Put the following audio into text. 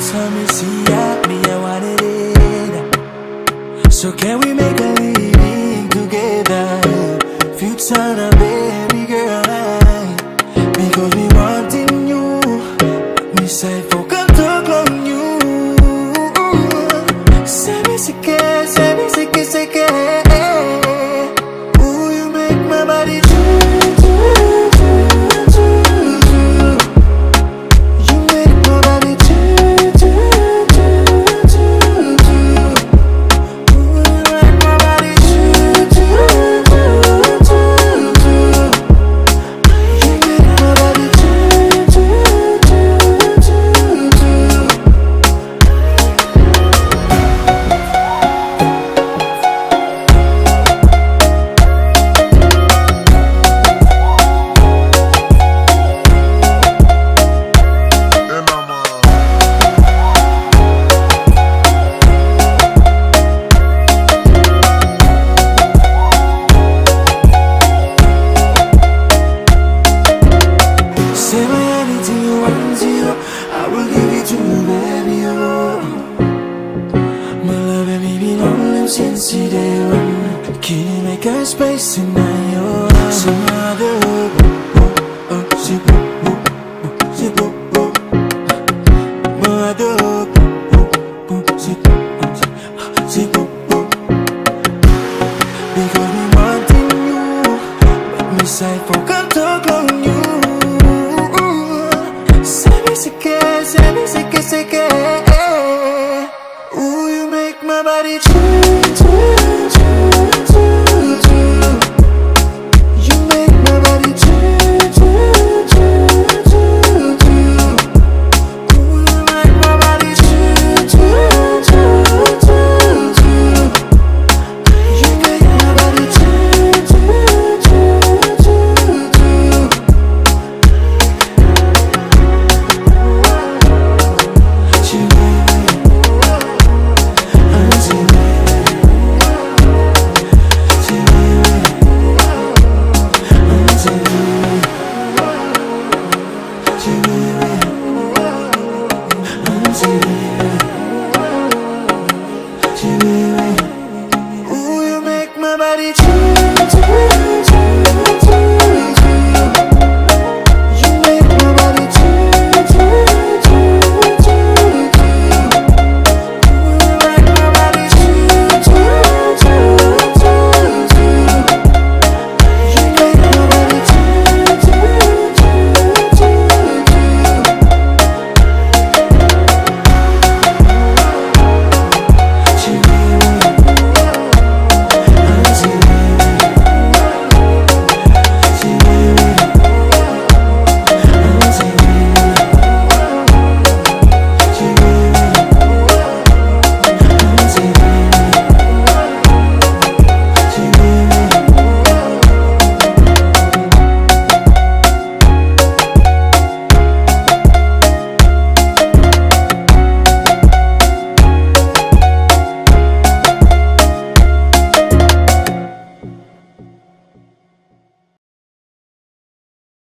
time you see me, I wanted it. So can we make a living together? Future now, baby girl. Because we wanting you. We say for come talk on you. Say me sick, say me sick, sick. Ooh, you make my body do. Space in your some other because we wanting you, but me say for come talk on you. Say me sick, sick. Ooh, you make my body true.